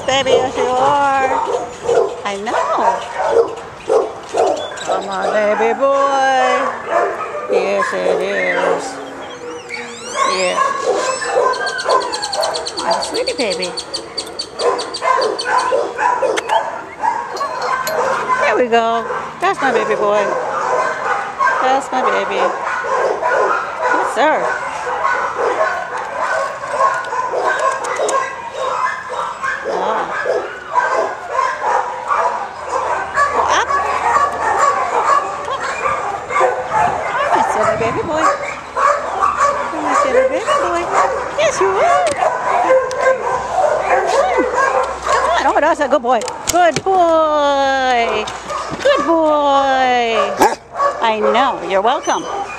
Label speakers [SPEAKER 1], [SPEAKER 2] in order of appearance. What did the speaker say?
[SPEAKER 1] baby, yes you are. I know. Come on, baby boy. Yes, it is. Yes. My sweetie baby. There we go. That's my baby boy. That's my baby. Yes, sir. Silly baby boy. You're my silly baby boy. Yes, you are. Come on. Oh, that's a good boy. Good boy. Good boy. I know. You're welcome.